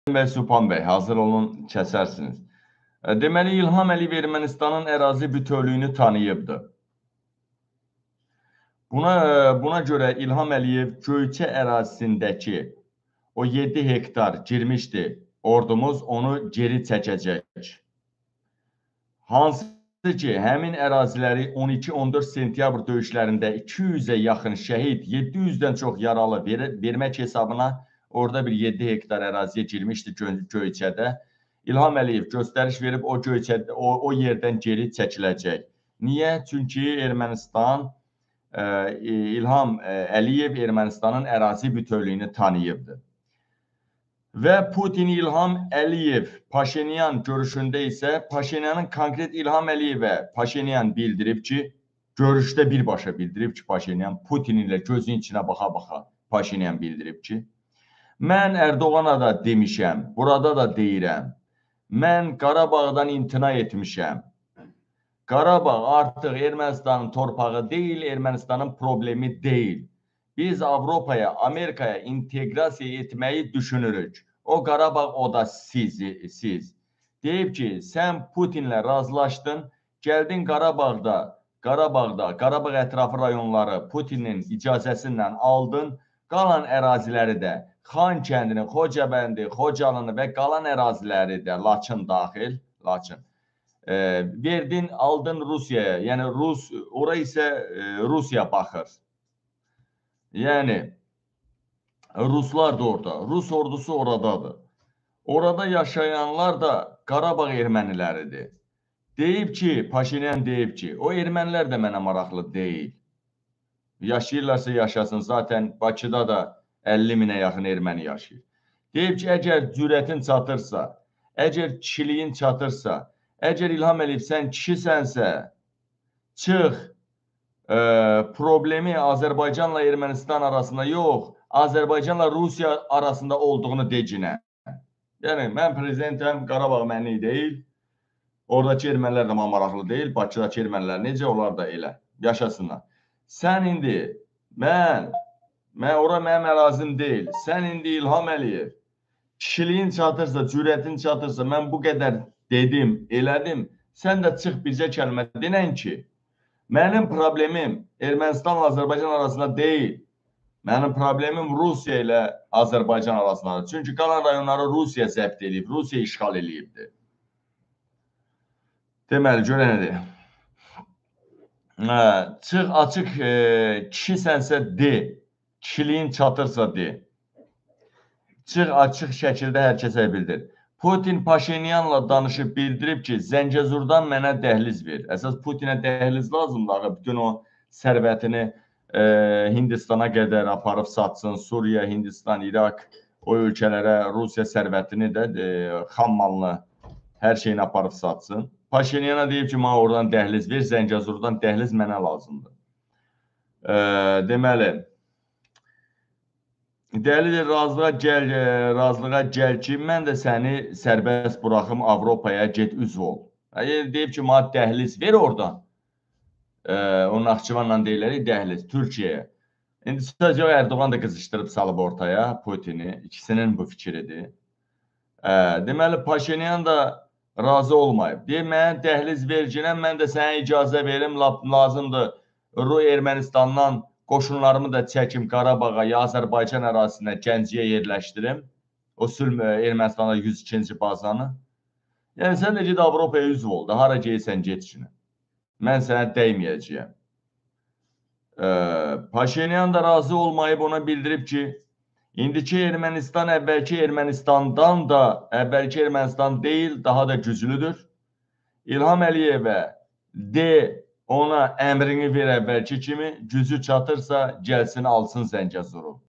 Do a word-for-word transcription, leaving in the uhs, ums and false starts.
və Sübhan bəy, hazır olun, kəsərsiniz. Deməli, İlham Əliyev Ermənistanın ərazi bütövlüyünü tanıyıbdı. Buna, buna görə İlham Əliyev Göyçə ərazisindəki o yeddi hektar girmişdi, ordumuz onu geri çəkəcək. Hansı ki, həmin əraziləri on iki on dörd sentyabr döyüşlərində iki yüzə yaxın şəhid, yeddi yüzdən çox yaralı ver vermək hesabına orada bir yeddi hektar əraziyə girmişdi Göyçədə. İlham Əliyev göstəriş verib o Göyçədə o, o yerdən geri çəkiləcək. Niyə? Çünki Ermənistan ə, İlham Əliyev Ermənistanın ərazi bütövlüyünü tanıyıbdı. Və Putin İlham Əliyev Paşinyan görüşündə isə Paşinyanın konkret İlham Əliyevə Paşinyan bildirib ki, görüşdə birbaşa bildirib ki, Paşinyan Putin ilə gözün içinə baxa-baxa Paşinyan bildirib ki, mən Ərdoğana da demişəm, burada da deyirəm, mən Qarabağdan imtina etmişəm. Qarabağ artıq Ermənistanın torpağı deyil, Ermənistanın problemi deyil. Biz Avropaya, Amerikaya inteqrasiya etməyi düşünürük. O Qarabağ, o da siz. siz. Deyib ki, sən Putinlə razılaşdın, gəldin Qarabağda, Qarabağda, Qarabağ ətrafı rayonları Putinin icazəsindən aldın, qalan əraziləri də Xan kəndini, Xocabəndi, Xocalını və qalan əraziləri də Laçın daxil, Laçın. E, verdin, aldın Rusiyaya, yəni Rus, ora isə e, Rusiya baxır. Yəni, Ruslar da orada, Rus ordusu oradadır. Orada yaşayanlar da Qarabağ erməniləridir. Deyib ki, Paşinyan deyib ki, o ermənilər də mənə maraqlı deyil. Yaşayırlarsa yaşasın, zaten Bakıda da əlli minə yaxın erməni yaşayır. Deyib ki, əgər cürətin çatırsa, əgər kişiliyin çatırsa, əgər İlham Əliyev sən kişisənsə, çıx, e, problemi Azərbaycanla Ermənistan arasında yox, Azərbaycanla Rusiya arasında olduğunu decinə. Yəni, mən prezidentəm, Qarabağ mənlik deyil, oradakı ermənilər də maraqlı deyil, Bakıdakı ermənilər necə, onlar da elə, yaşasınlar. Sən indi, mən, mən ora mənim ərazim deyil, sən indi İlham Əliyev, kişiliyin çatırsa, cürətin çatırsa, mən bu qədər dedim, elədim, sən də çıx bizə kəlmə denən ki, mənim problemim Ermənistanla Azərbaycan arasında deyil, mənim problemim Rusiya ilə Azərbaycan arasındadır. Çünki qalan rayonları Rusiya zəbt edib, Rusiya işğal edibdir. Deməli, görə nədir? Hə, çıx, açıq, e, kişisənsə de, kişiliyin çatırsa de. Çıx, açıq şəkildə hər kəsə bildir. Putin Paşinyanla danışıb bildirib ki, Zəngəzurdan mənə dəhliz ver. Əsas Putinə dəhliz lazımdır, bütün o sərvətini e, Hindistana qədər aparıb satsın, Suriya, Hindistan, İraq, o ölkələrə Rusiya sərvətini də e, xammalını, hər şeyini aparıb satsın. Paşinyana deyib ki, mənə oradan dəhliz ver, Zəngəzurdan dəhliz mənə lazımdır. E, deməli, Dəlidir, razılığa gəl, razılığa gəl ki, mən də səni sərbəst buraxım Avropaya, get üzv ol. Yəni, deyib ki, mənə dəhliz ver oradan. E, o Naxçıvanla deyilərik, dəhliz, Türkiyəyə. İndi söz yox, Ərdoğan da qızışdırıb salıb ortaya Putini, ikisinin bu fikridir. E, deməli, Paşinyan da razı olmayıb. Deyib, mənə dəhliz verginə, mən də sənə icazə verim, lazımdır, Ermənistandan qoşunlarımı da çəkim Qarabağa, ya Azərbaycan ərazisində Gəncəyə yerləşdirim. O sülh Ermənistanda yüz ikinci bazanı. Yəni, sən də ged Avropaya üzv ol da, hara geysən get işinə. Mən sənə dəyməyəcəyəm. E, Paşinyan da razı olmayıb, ona bildirib ki, indiki Ermənistan əvvəlki Ermənistandan da, əvvəlki Ermənistan deyil, daha da güclüdür. İlham Əliyevə de, ona əmrini ver əvvəlki kimi, gücü çatırsa gəlsin, alsın Zəngəzuru.